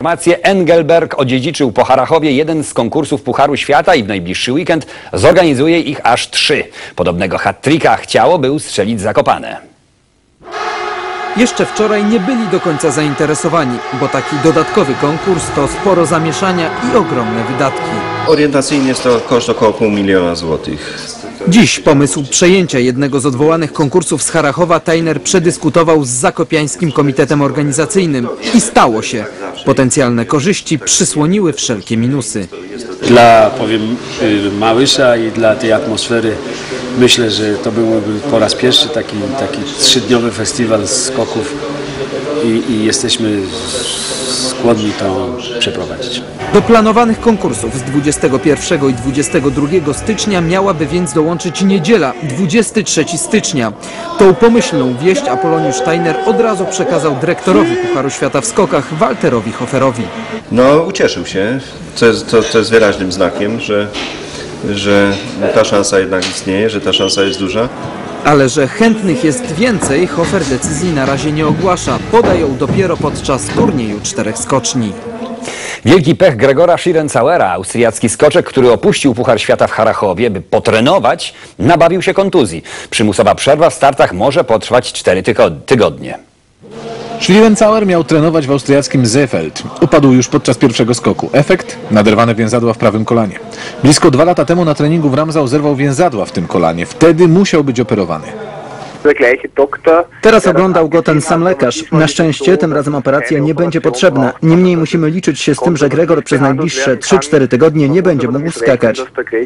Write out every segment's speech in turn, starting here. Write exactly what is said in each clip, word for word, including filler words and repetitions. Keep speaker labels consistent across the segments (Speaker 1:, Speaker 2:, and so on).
Speaker 1: Informację: Engelberg odziedziczył po Harachowie jeden z konkursów Pucharu Świata i w najbliższy weekend zorganizuje ich aż trzy. Podobnego hat-tricka chciało, by ustrzelić Zakopane.
Speaker 2: Jeszcze wczoraj nie byli do końca zainteresowani, bo taki dodatkowy konkurs to sporo zamieszania i ogromne wydatki.
Speaker 3: Orientacyjnie jest to koszt około pół miliona złotych.
Speaker 2: Dziś pomysł przejęcia jednego z odwołanych konkursów z Harachowa Tajner przedyskutował z zakopiańskim komitetem organizacyjnym. I stało się. Potencjalne korzyści przysłoniły wszelkie minusy.
Speaker 4: Dla, powiem, Małysza i dla tej atmosfery myślę, że to byłby po raz pierwszy taki, taki trzydniowy festiwal skoków i, i jesteśmy skłonni to przeprowadzić.
Speaker 2: Do planowanych konkursów z dwudziestego pierwszego i dwudziestego drugiego stycznia miałaby więc dołączyć niedziela, dwudziestego trzeciego stycznia. Tą pomyślną wieść Apoloniusz Tajner od razu przekazał dyrektorowi Pucharu Świata w skokach Walterowi Hoferowi.
Speaker 3: No, ucieszył się, co jest, to, to jest wyraźnym znakiem, że, że ta szansa jednak istnieje, że ta szansa jest duża.
Speaker 2: Ale że chętnych jest więcej, Hofer decyzji na razie nie ogłasza. Podają dopiero podczas turnieju czterech skoczni.
Speaker 1: Wielki pech Gregora Schlierenzauera. Austriacki skoczek, który opuścił Puchar Świata w Harachowie, by potrenować, nabawił się kontuzji. Przymusowa przerwa w startach może potrwać cztery tygodnie.
Speaker 5: Schlierenzauer miał trenować w austriackim Seefeld. Upadł już podczas pierwszego skoku. Efekt? Naderwane więzadła w prawym kolanie. Blisko dwa lata temu na treningu w Ramsau zerwał więzadła w tym kolanie. Wtedy musiał być operowany.
Speaker 6: Teraz oglądał go ten sam lekarz. Na szczęście tym razem operacja nie będzie potrzebna. Niemniej musimy liczyć się z tym, że Gregor przez najbliższe trzy cztery tygodnie nie będzie mógł skakać.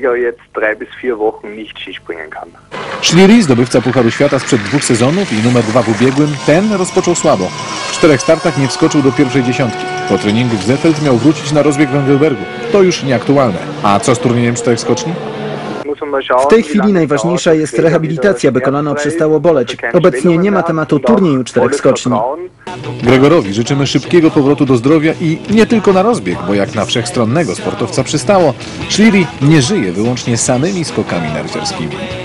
Speaker 5: Schlieri, zdobywca Pucharu Świata sprzed dwóch sezonów i numer dwa w ubiegłym, ten rozpoczął słabo. W czterech startach nie wskoczył do pierwszej dziesiątki. Po treningu w Seefeld miał wrócić na rozbieg w Engelbergu. To już nieaktualne. A co z turniejem czterech skoczni?
Speaker 6: W tej chwili najważniejsza jest rehabilitacja, by kolano przestało boleć. Obecnie nie ma tematu turnieju czterech skoczni.
Speaker 5: Gregorowi życzymy szybkiego powrotu do zdrowia i nie tylko na rozbieg, bo jak na wszechstronnego sportowca przystało, Schlieri nie żyje wyłącznie samymi skokami narciarskimi.